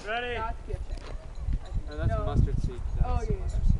Ready? That's ketchup. Oh, that's No. mustard seed. Oh, That's yeah. mustard seed.